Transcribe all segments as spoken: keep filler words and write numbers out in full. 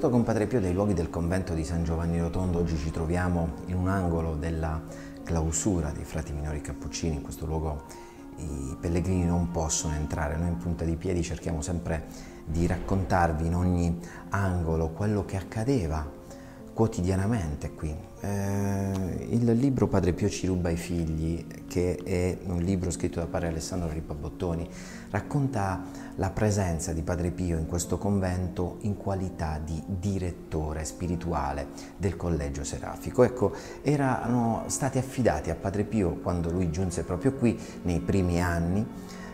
Saluto con Padre Pio dai luoghi del convento di San Giovanni Rotondo. Oggi ci troviamo in un angolo della clausura dei frati minori cappuccini. In questo luogo i pellegrini non possono entrare. Noi in punta di piedi cerchiamo sempre di raccontarvi in ogni angolo quello che accadeva quotidianamente qui. Eh, il libro Padre Pio ci ruba i figli, che è un libro scritto da padre Alessandro Ripa Bottoni, racconta la presenza di Padre Pio in questo convento in qualità di direttore spirituale del collegio serafico. Ecco, erano stati affidati a Padre Pio, quando lui giunse proprio qui, nei primi anni,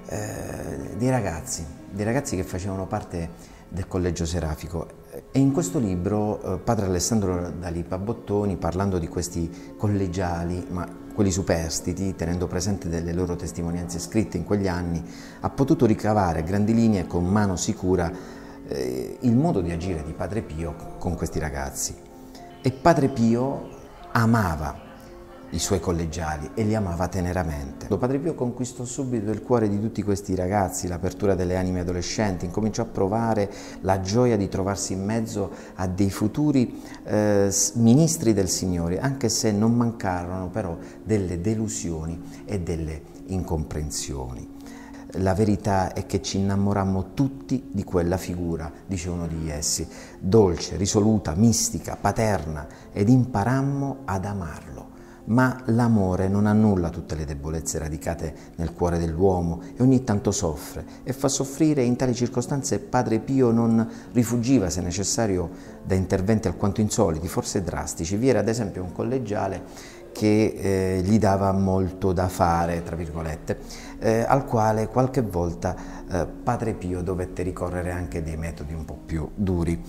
eh, dei ragazzi, dei ragazzi che facevano parte del collegio serafico. E in questo libro eh, padre Alessandro da Lipa Bottoni, parlando di questi collegiali, ma quelli superstiti, tenendo presente delle loro testimonianze scritte in quegli anni, ha potuto ricavare a grandi linee, con mano sicura, eh, il modo di agire di Padre Pio con questi ragazzi. E Padre Pio amava i suoi collegiali e li amava teneramente. Padre Pio conquistò subito il cuore di tutti questi ragazzi, l'apertura delle anime adolescenti, incominciò a provare la gioia di trovarsi in mezzo a dei futuri eh, ministri del Signore, anche se non mancarono però delle delusioni e delle incomprensioni. La verità è che ci innamorammo tutti di quella figura, dice uno di essi, dolce, risoluta, mistica, paterna, ed imparammo ad amarlo. Ma l'amore non annulla tutte le debolezze radicate nel cuore dell'uomo e ogni tanto soffre e fa soffrire. In tali circostanze Padre Pio non rifugiva, se necessario, da interventi alquanto insoliti, forse drastici. Vi era ad esempio un collegiale che eh, gli dava molto da fare, tra virgolette, eh, al quale qualche volta eh, Padre Pio dovette ricorrere anche dei metodi un po' più duri.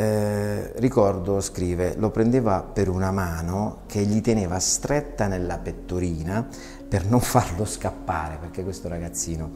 Eh, ricordo, scrive, lo prendeva per una mano che gli teneva stretta nella pettorina per non farlo scappare, perché questo ragazzino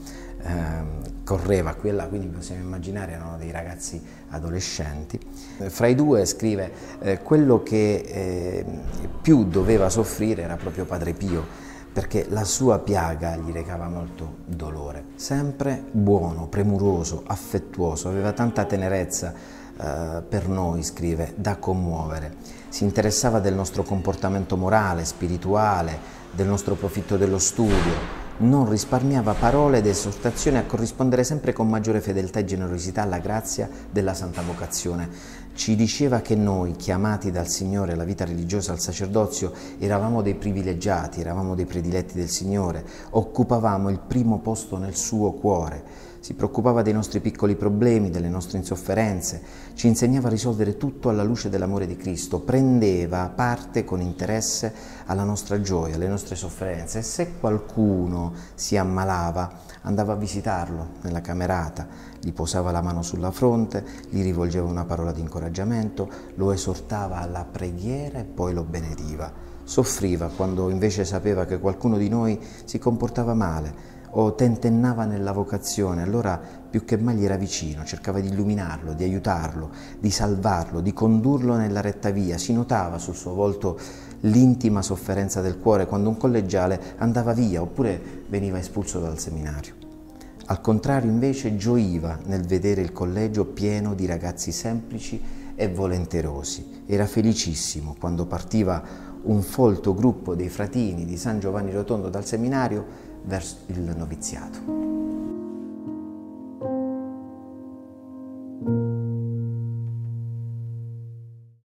eh, correva qui e là, quindi possiamo immaginare erano dei ragazzi adolescenti. Eh, fra i due, scrive, eh, quello che eh, più doveva soffrire era proprio Padre Pio, perché la sua piaga gli recava molto dolore. Sempre buono, premuroso, affettuoso, aveva tanta tenerezza Uh, per noi, scrive, da commuovere. Si interessava del nostro comportamento morale, spirituale, del nostro profitto dello studio. Non risparmiava parole ed esortazioni a corrispondere sempre con maggiore fedeltà e generosità alla grazia della santa vocazione. Ci diceva che noi, chiamati dal Signore alla vita religiosa, al sacerdozio, eravamo dei privilegiati, eravamo dei prediletti del Signore, occupavamo il primo posto nel suo cuore. Si preoccupava dei nostri piccoli problemi, delle nostre insofferenze, ci insegnava a risolvere tutto alla luce dell'amore di Cristo, prendeva parte con interesse alla nostra gioia, alle nostre sofferenze, e se qualcuno si ammalava andava a visitarlo nella camerata, gli posava la mano sulla fronte, gli rivolgeva una parola di incoraggiamento, lo esortava alla preghiera e poi lo benediva. Soffriva quando invece sapeva che qualcuno di noi si comportava male o tentennava nella vocazione, allora più che mai gli era vicino, cercava di illuminarlo, di aiutarlo, di salvarlo, di condurlo nella retta via. Si notava sul suo volto l'intima sofferenza del cuore quando un collegiale andava via oppure veniva espulso dal seminario. Al contrario, invece, gioiva nel vedere il collegio pieno di ragazzi semplici e volenterosi. Era felicissimo quando partiva un folto gruppo dei fratini di San Giovanni Rotondo dal seminario verso il noviziato.